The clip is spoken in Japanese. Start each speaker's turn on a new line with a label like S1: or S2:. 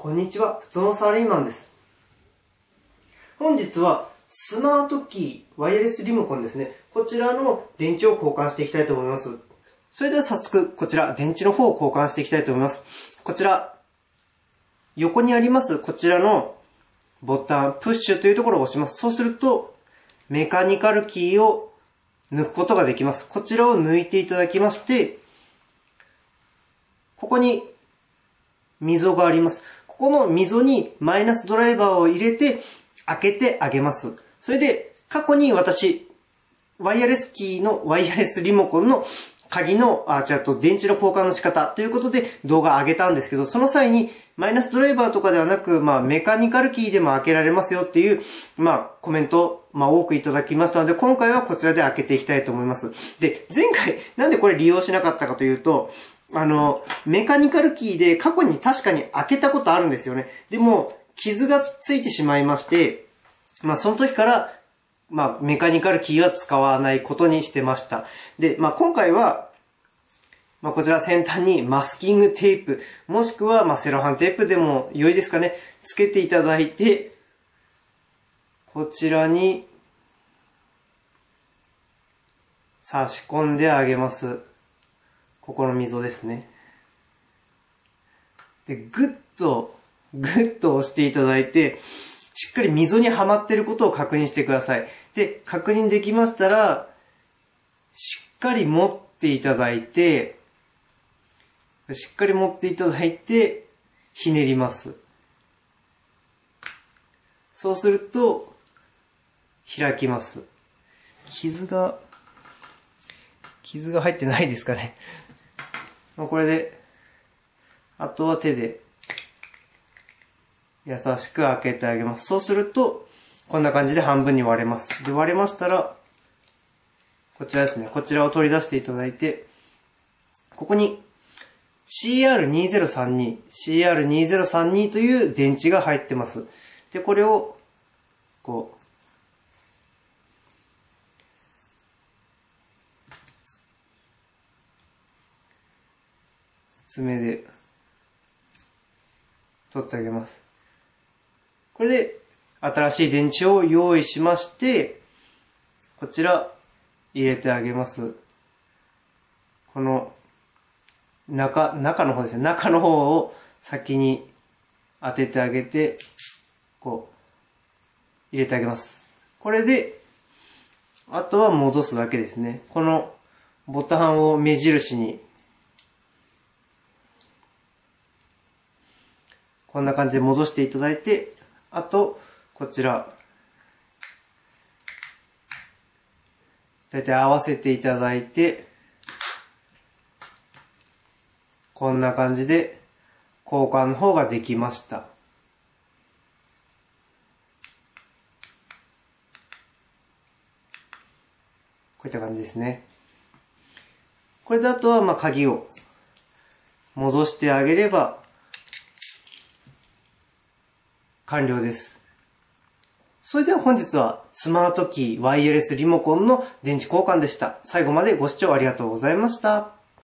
S1: こんにちは、普通のサラリーマンです。本日はスマートキー、ワイヤレスリモコンですね。こちらの電池を交換していきたいと思います。それでは早速、こちら、電池の方を交換していきたいと思います。こちら、横にあります、こちらのボタン、プッシュというところを押します。そうすると、メカニカルキーを抜くことができます。こちらを抜いていただきまして、ここに溝があります。ここの溝にマイナスドライバーを入れて開けてあげます。それで過去に私、ワイヤレスリモコンの鍵の、電池の交換の仕方ということで動画上げたんですけど、その際にマイナスドライバーとかではなく、メカニカルキーでも開けられますよっていう、コメント、多くいただきましたので、今回はこちらで開けていきたいと思います。で、前回なんでこれ利用しなかったかというと、メカニカルキーで過去に確かに開けたことあるんですよね。でも、傷がついてしまいまして、その時から、メカニカルキーは使わないことにしてました。で、今回は、こちら先端にマスキングテープ、もしくは、セロハンテープでも良いですかね、つけていただいて、こちらに、差し込んであげます。ここの溝ですね。で、ぐっと押していただいて、しっかり溝にはまっていることを確認してください。で、確認できましたら、しっかり持っていただいて、ひねります。そうすると、開きます。傷が入ってないですかね。これで、あとは手で、優しく開けてあげます。そうすると、こんな感じで半分に割れます。で、割れましたら、こちらですね。こちらを取り出していただいて、ここに CR2032 という電池が入ってます。で、これを、爪で取ってあげます。これで新しい電池を用意しまして、こちら入れてあげます。この中の方ですね。中の方を先に当ててあげて、入れてあげます。これで、あとは戻すだけですね。このボタンを目印に、こんな感じで戻していただいて、あと、こちら、だいたい合わせていただいて、こんな感じで交換の方ができました。こういった感じですね。これであとは鍵を戻してあげれば完了です。それでは本日はスマートキーワイヤレスリモコンの電池交換でした。最後までご視聴ありがとうございました。